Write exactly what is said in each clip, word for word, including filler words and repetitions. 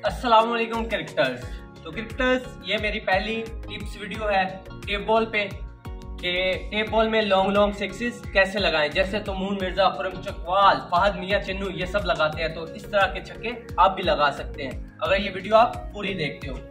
अस्सलाम वालेकुम क्रिकेटर्स। तो क्रिकेटर्स, ये मेरी पहली टिप्स वीडियो है टेप बॉल पे कि टेप बॉल में लॉन्ग लॉन्ग सिक्सेस कैसे लगाएं। जैसे तमून मिर्जा, खुरम चकवाल, फहद मियां चिन्नू ये सब लगाते हैं, तो इस तरह के छक्के आप भी लगा सकते हैं अगर ये वीडियो आप पूरी देखते हो।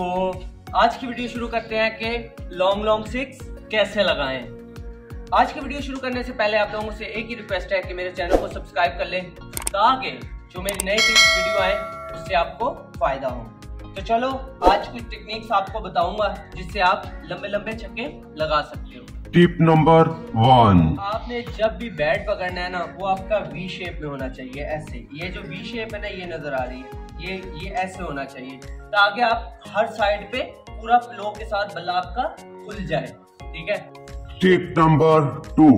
तो आज की वीडियो शुरू करते हैं कि लॉन्ग लॉन्ग सिक्स कैसे लगाएं। आज की वीडियो शुरू करने से पहले आप लोगों से एक ही रिक्वेस्ट है कि मेरे चैनल को सब्सक्राइब कर लें ताकि जो मेरी नई टिप्स वीडियो आए उससे आपको फायदा हो। तो चलो आज कुछ टेक्निक्स आपको बताऊंगा जिससे आप लंबे लंबे छक्के लगा सकते हो। टिप नंबर वन, आपने जब भी बैट पकड़ना है ना, वो आपका वी शेप में होना चाहिए। ऐसे ये जो वी शेप है ना, ये नजर आ रही है, ये ये ऐसे होना चाहिए ताकि आप हर साइड पे पूरा फ्लो के साथ बल्ला आपका खुल जाए। ठीक है। टिप नंबर टू,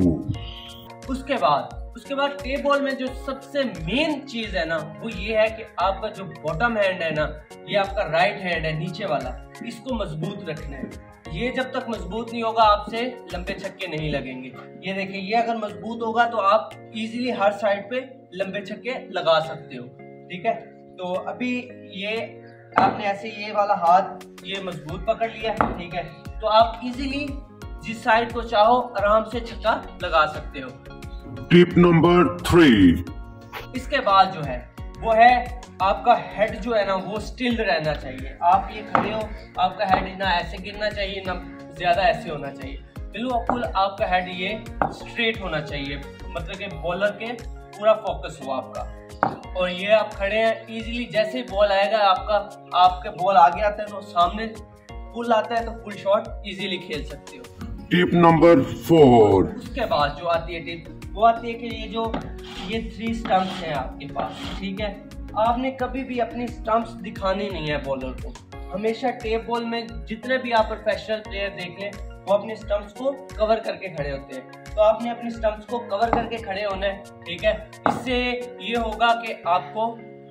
उसके बाद उसके बाद टेप बॉल में जो सबसे मेन चीज है ना, वो ये है कि आपका जो बॉटम हैंड है ना, ये आपका राइट हैंड है नीचे वाला, इसको मजबूत रखना है। ये जब तक मजबूत नहीं होगा आपसे लंबे छक्के नहीं लगेंगे। ये देखिए, ये अगर मजबूत होगा तो आप इजीली हर साइड पे लंबे छक्के लगा सकते हो। ठीक है। तो अभी ये आपने ऐसे ये वाला हाथ ये मजबूत पकड़ लिया। ठीक है। तो आप इजीली जिस साइड को चाहो आराम से छक्का लगा सकते हो। टिप नंबर थ्री, इसके बाद जो है वो है आपका हेड जो है ना, वो स्टिल रहना चाहिए। आप ये खड़े हो, आपका हेड ना ऐसे गिरना चाहिए ना ज्यादा ऐसे होना चाहिए। बिल्कुल आपका हेड ये स्ट्रेट होना चाहिए, मतलब कि बॉलर के पूरा फोकस हुआ आपका। और ये आप खड़े हैं, इजीली जैसे ही बॉल आएगा आपका आपके बॉल आगे आता है तो सामने पुल आता है तो पुल शॉट इजीली खेल सकते हो। टिप नंबर फोर, उसके बाद जो आती है टिप, वो आती है कि ये जो ये थ्री स्टंप्स हैं आपके पास। ठीक है। आपने कभी भी अपनी स्टंप्स दिखानी नहीं है बॉलर को। हमेशा टेप बॉल में जितने भी आप प्रोफेशनल प्लेयर देख लें, वो अपने स्टंप्स को कवर करके खड़े होते हैं। तो आपने अपने स्टंप्स को कवर करके खड़े होना है। ठीक है। इससे ये होगा कि आपको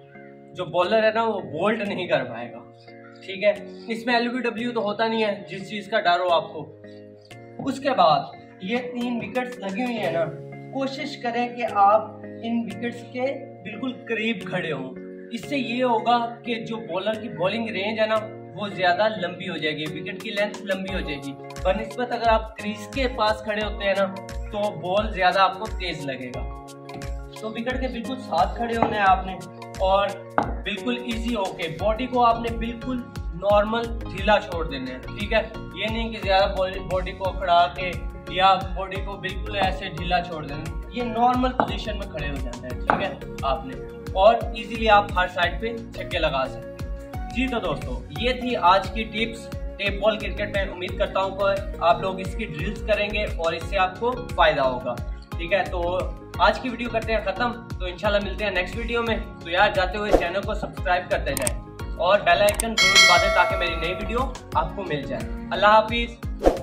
जो बॉलर है ना, वो बोल्ड नहीं कर पाएगा। ठीक है। इसमें एल बी डब्ल्यू तो होता नहीं है, जिस चीज का डर हो आपको। उसके बाद ये तीन विकेट्स लगी हुई है ना, कोशिश करें कि आप इन विकेट्स के बिल्कुल करीब खड़े हों। इससे ये होगा कि जो बॉलर की बॉलिंग रेंज है ना, वो ज्यादा लंबी हो जाएगी, विकेट की लेंथ लंबी हो जाएगी। बनिस्बत अगर आप क्रीज के पास खड़े होते हैं ना, तो बॉल ज्यादा आपको तेज लगेगा। तो विकेट के बिल्कुल साथ खड़े होना है आपने, और बिल्कुल इजी होके बॉडी को आपने बिल्कुल नॉर्मल ढीला छोड़ देना है। ठीक है। ये नहीं कि ज्यादा बॉडी को खड़ा के या बॉडी को बिल्कुल ऐसे ढीला छोड़ देना, ये नॉर्मल पोजीशन में खड़े हो जाना है। ठीक है आपने, और इजीली आप हर साइड पे छक्के लगा सकते हैं। जी तो दोस्तों, ये थी आज की टिप्स टेप बॉल क्रिकेट में। उम्मीद करता हूँ कि आप लोग इसकी ड्रिल्स करेंगे और इससे आपको फायदा होगा। ठीक है। तो आज की वीडियो करते हैं खत्म, तो इंशाल्लाह मिलते हैं नेक्स्ट वीडियो में। तो यार जाते हुए चैनल को सब्सक्राइब करते जाए और बेल आइकन जरूर दबा दें ताकि मेरी नई वीडियो आपको मिल जाए। अल्लाह हाफिज।